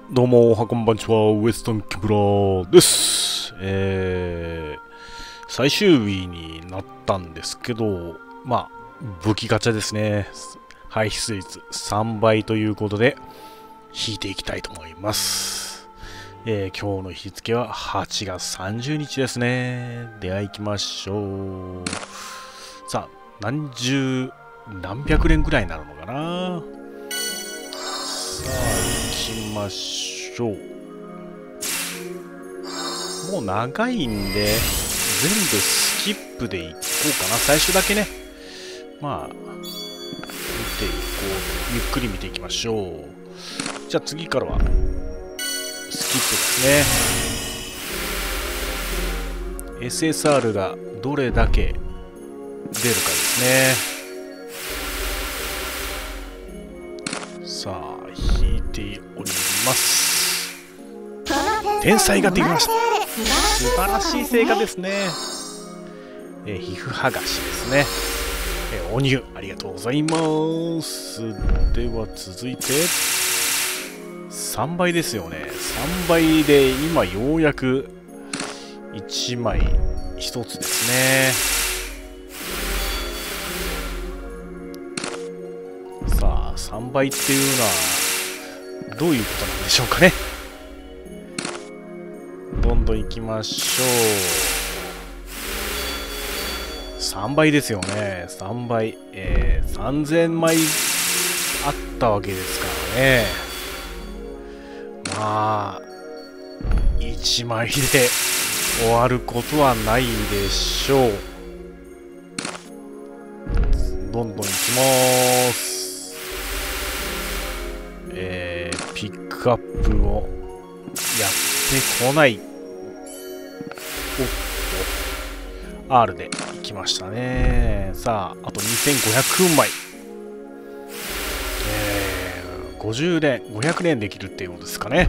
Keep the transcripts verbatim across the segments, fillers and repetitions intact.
どうも、おはこんばんちは、ウエスタンキブラです。えー、最終日になったんですけど、まあ、武器ガチャですね。排出率さんばいということで、引いていきたいと思います。えー、今日の日付ははちがつさんじゅうにちですね。では行きましょう。さあ、何十、何百連ぐらいになるのかな。さあ、行きましょう。もう長いんで、全部スキップでいこうかな。最初だけね。まあ、見ていこう。ゆっくり見ていきましょう。じゃあ次からは、スキップですね。エスエスアール がどれだけ出るかですね。さあ、引いております。天才ができました。素晴らしい成果ですね。えー、皮膚剥がしですね。えー、お乳ありがとうございます。では続いてさんばいですよね。さんばいで今ようやくいちまいひとつですね。さあ、さんばいっていうのはどういうことなんでしょうかね。どんどん行きましょう。さんばいですよね。さんばい。えー、さんぜんまいあったわけですからね。まあ、いちまいで終わることはないでしょう。どんどん行きまーす。えー、ピックアップをやってこない。おっと アール で行きましたね。さあ、あとにせんごひゃくまい。えー、ごじゅうれん、ごひゃくれんできるっていうことですかね。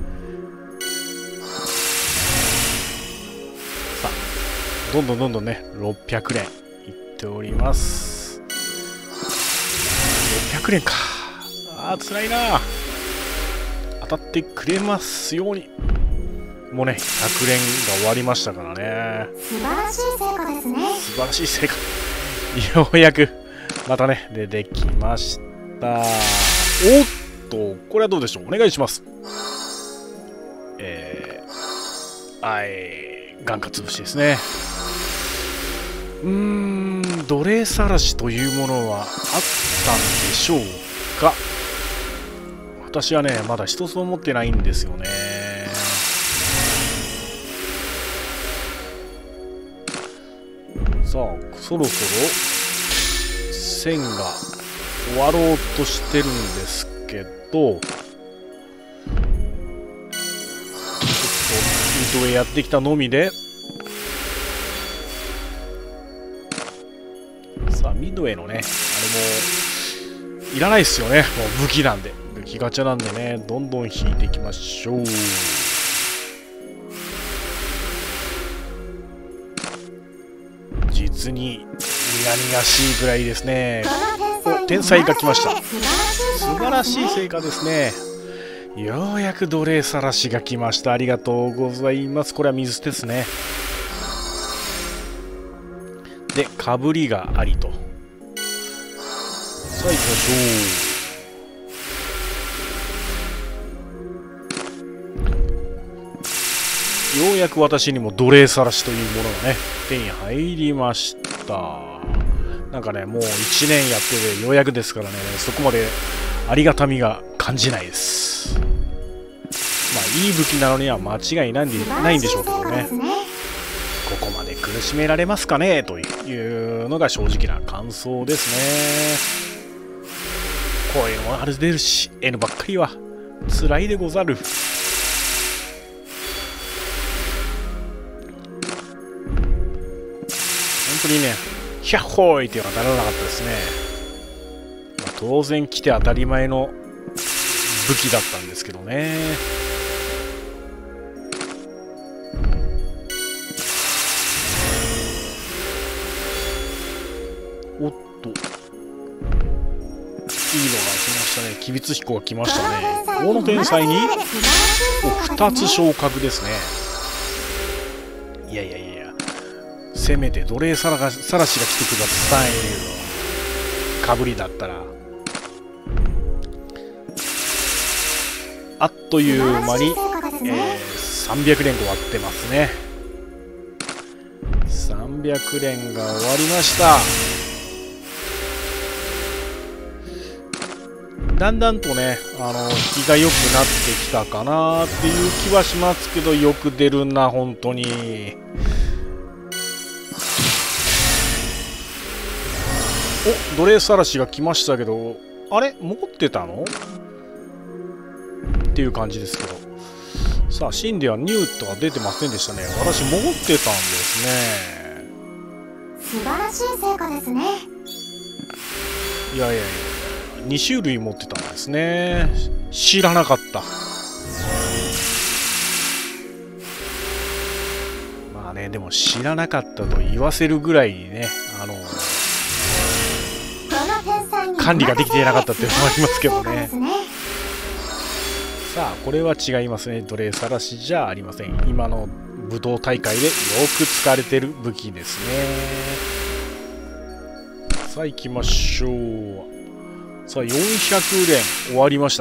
さあ、どんどんどんどんね、ろっぴゃくれんいっております。ろっぴゃくれんか。あー、つらいな。当たってくれますように。もうね、ひゃくれんが終わりましたからね。 素晴らしい成果ですね。 素晴らしい成果。ようやく、またね、出てきました。おっと、これはどうでしょう。お願いします。えー、はい、眼下潰しですね。うーん、奴隷さらしというものはあったんでしょうか。私はね、まだ一つも持ってないんですよね。さあ、そろそろ線が終わろうとしてるんですけど、ちょっとミッドウェイやってきたのみで、さあ、ミッドウェイのね、あれもいらないですよね。もう武器なんで、武器ガチャなんでね、どんどん引いていきましょう。実に苦々しいぐらいですね。お、天才が来ました。素晴らしい成果ですね。ようやく奴隷さらしが来ました。ありがとうございます。これは水ですね。で、かぶりがありと。さあ行きましょう。ようやく私にも奴隷さらしというものがね、手に入りました。なんかね、もういちねんやっててようやくですからね、そこまでありがたみが感じないです。まあ、いい武器なのには間違いないんで、ないんでしょうけどね。ここまで苦しめられますかねというのが正直な感想ですね。こういうのもある出るし、N ばっかりは辛いでござる。本当にね、ヒャッホーイっていうのは当たらなかったですね。まあ、当然来て当たり前の武器だったんですけどね。おっと、いいのが来まししたね。吉備彦が来ましたね。大野天才にふたつ昇格ですね。いやいやいや、せめて奴隷さらがさらしが来てくださいよ。かぶりだったら。あっという間に、えー、さんびゃく連終わってますね。さんびゃく連が終わりました。だんだんとね、あの引きが良くなってきたかなっていう気はしますけど、よく出るな本当に。お、奴隷さらしが来ましたけど、あれ持ってたのっていう感じですけど。さあ、シンではニュートは出てませんでしたね。私持ってたんですね。 素晴らしい成果ですね。 いやいやいや、に種類持ってたんですね。知らなかった。まあね、でも知らなかったと言わせるぐらいにね、あの管理ができていなかったっていうのもありますけどね。さあ、これは違いますね。奴隷さらしじゃありません。今の武道大会でよく使われてる武器ですね。さあ行きましょう。さあよんひゃく連終わりました。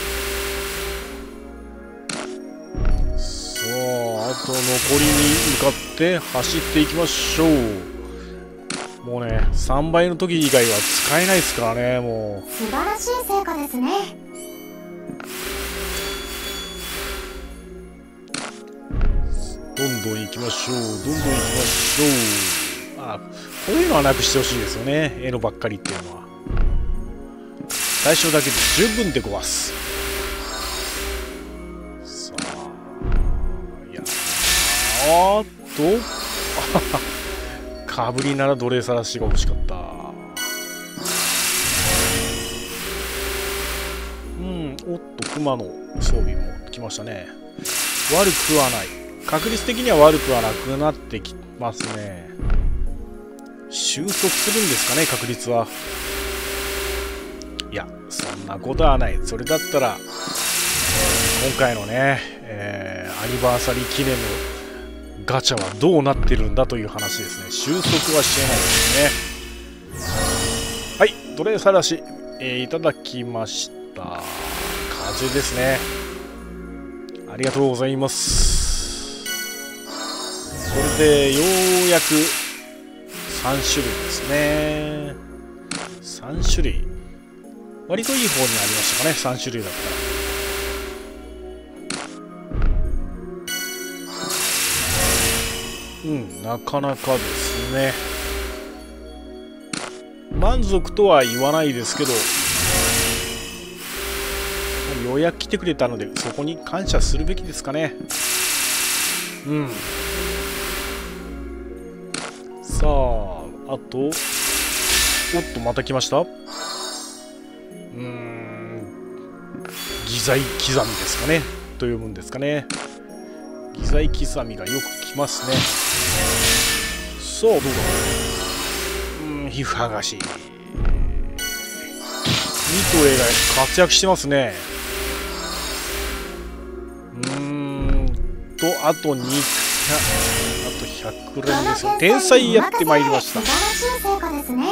さあ、あと残りに向かって走っていきましょう。もうね、さんばいの時以外は使えないですからね。もう素晴らしい成果ですね。 どんどん行きましょう。どんどん行きましょう。あ、こういうのはなくしてほしいですよね。エロばっかりっていうのは。最初だけで十分でごわす。さあ、いや、おっとかぶりなら奴隷さらしが欲しかった。うん、おっと熊の装備も来ましたね。悪くはない。確率的には悪くはなくなってきますね。収束するんですかね、確率は。いや、そんなことはない。それだったら、今回のね、えー、アニバーサリー記念のガチャはどうなってるんだという話ですね。収束はしてないですね。はい、奴隷さらし、えー、いただきました。風ですね。ありがとうございます。これでようやくさん種類ですね。さん種類。割といい方になりましたかね、さん種類だったら。うん、なかなかですね。満足とは言わないですけど、ようやく来てくれたので、そこに感謝するべきですかね。うん。さあ、あと、おっと、また来ました。うーん、ギザイ刻みですかね。と読むんですかね。ギザイ刻みがよく来ますね。そう、どうだ。うーん、皮膚剥がし。ミトレが活躍してますね。うーんと、あとにひゃく、あとひゃく連ですよ。天才やってまいりました。 素晴らしい成果ですね。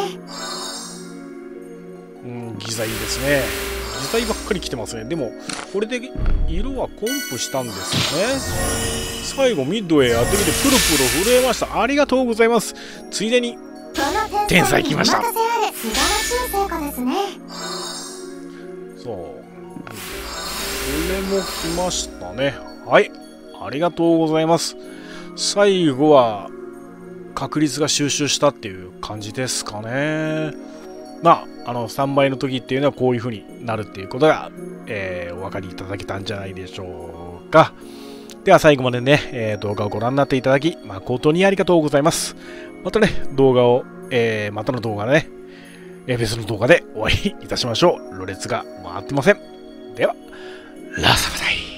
うん、ギザイですね。ギザイばっかり来てますね。でも、これで色はコンプしたんですよね。最後、ミッドへ当ててプルプル震えました。ありがとうございます。ついでに、天才来ました。 素晴らしい成果ですね。 そう。これも来ましたね。はい。ありがとうございます。最後は、確率が収集したっていう感じですかね。まあ、あの、さんばいの時っていうのはこういう風になるっていうことが、えー、お分かりいただけたんじゃないでしょうか。では最後までね、えー、動画をご覧になっていただき、誠にありがとうございます。またね、動画を、えー、またの動画でね、えー、別の動画でお会いいたしましょう。ろれつが回ってません。では、ラサバダイ。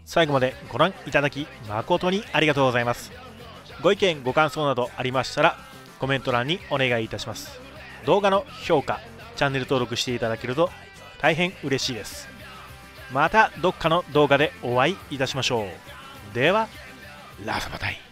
最後までご覧いただき誠にありがとうございます。ご意見ご感想などありましたらコメント欄にお願いいたします。動画の評価、チャンネル登録していただけると大変嬉しいです。またどっかの動画でお会いいたしましょう。ではラサバタイ。